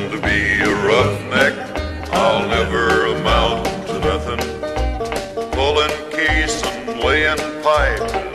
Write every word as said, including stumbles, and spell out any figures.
to be a roughneck, I'll never amount to nothing. Pulling case and laying pipe